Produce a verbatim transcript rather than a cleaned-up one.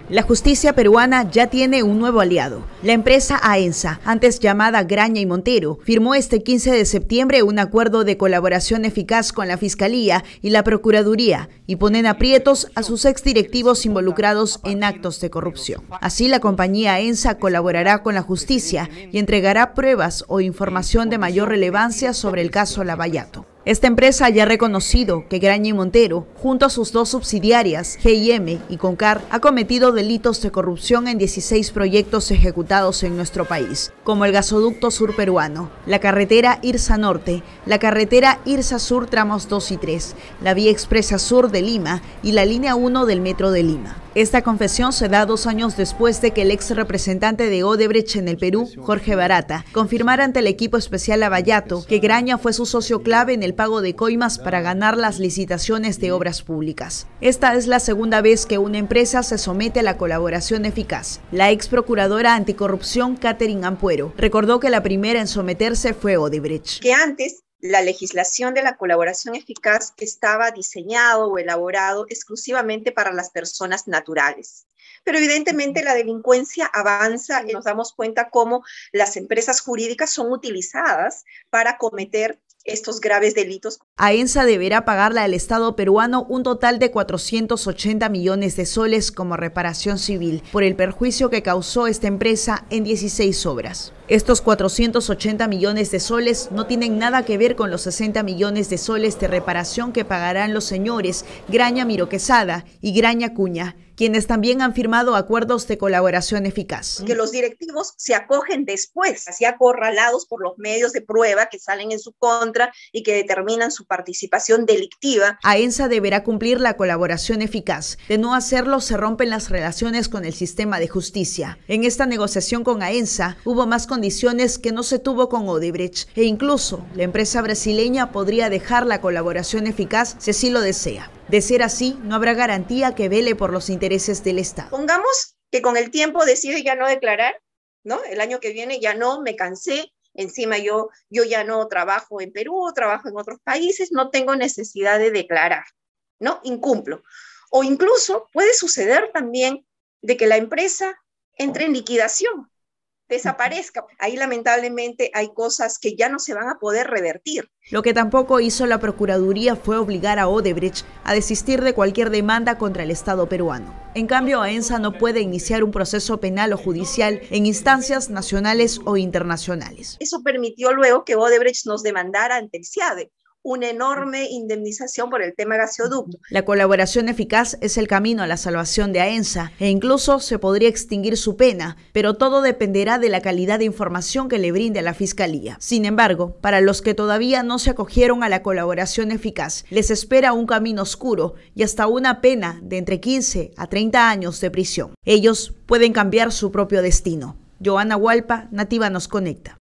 La justicia peruana ya tiene un nuevo aliado. La empresa AENSA, antes llamada Graña y Montero, firmó este quince de septiembre un acuerdo de colaboración eficaz con la Fiscalía y la Procuraduría y ponen aprietos a sus exdirectivos involucrados en actos de corrupción. Así, la compañía AENSA colaborará con la justicia y entregará pruebas o información de mayor relevancia sobre el caso Lavallato. Esta empresa ya ha reconocido que Graña y Montero, junto a sus dos subsidiarias, G I M y Concar, ha cometido delitos de corrupción en dieciséis proyectos ejecutados en nuestro país, como el gasoducto sur peruano, la carretera Irsa Norte, la carretera Irsa Sur tramos dos y tres, la vía expresa sur de Lima y la línea uno del metro de Lima. Esta confesión se da dos años después de que el ex representante de Odebrecht en el Perú, Jorge Barata, confirmara ante el equipo especial Lavallato que Graña fue su socio clave en el pago de coimas para ganar las licitaciones de obras públicas. Esta es la segunda vez que una empresa se somete a la colaboración eficaz. La ex procuradora anticorrupción, Catherine Ampuero, recordó que la primera en someterse fue Odebrecht. Que antes la legislación de la colaboración eficaz estaba diseñado o elaborado exclusivamente para las personas naturales. Pero evidentemente la delincuencia avanza y nos damos cuenta cómo las empresas jurídicas son utilizadas para cometer estos graves delitos. AENSA deberá pagarle al Estado peruano un total de cuatrocientos ochenta millones de soles como reparación civil por el perjuicio que causó esta empresa en dieciséis obras. Estos cuatrocientos ochenta millones de soles no tienen nada que ver con los sesenta millones de soles de reparación que pagarán los señores Graña Miro Quesada y Graña Cuña, quienes también han firmado acuerdos de colaboración eficaz. Que los directivos se acogen después, así acorralados por los medios de prueba que salen en su contra y que determinan su participación delictiva. AENSA deberá cumplir la colaboración eficaz. De no hacerlo, se rompen las relaciones con el sistema de justicia. En esta negociación con AENSA hubo más condiciones que no se tuvo con Odebrecht e incluso la empresa brasileña podría dejar la colaboración eficaz si así lo desea. De ser así, no habrá garantía que vele por los intereses del Estado. Pongamos que con el tiempo decide ya no declarar, ¿no? El año que viene ya no, me cansé, encima yo, yo ya no trabajo en Perú, trabajo en otros países, no tengo necesidad de declarar, ¿no? Incumplo. O incluso puede suceder también de que la empresa entre en liquidación, desaparezca. Ahí lamentablemente hay cosas que ya no se van a poder revertir. Lo que tampoco hizo la Procuraduría fue obligar a Odebrecht a desistir de cualquier demanda contra el Estado peruano. En cambio, AENSA no puede iniciar un proceso penal o judicial en instancias nacionales o internacionales. Eso permitió luego que Odebrecht nos demandara ante el CIADE, una enorme indemnización por el tema gasoducto. La colaboración eficaz es el camino a la salvación de AENSA e incluso se podría extinguir su pena, pero todo dependerá de la calidad de información que le brinde a la Fiscalía. Sin embargo, para los que todavía no se acogieron a la colaboración eficaz, les espera un camino oscuro y hasta una pena de entre quince a treinta años de prisión. Ellos pueden cambiar su propio destino. Joana Hualpa, Nativa Nos Conecta.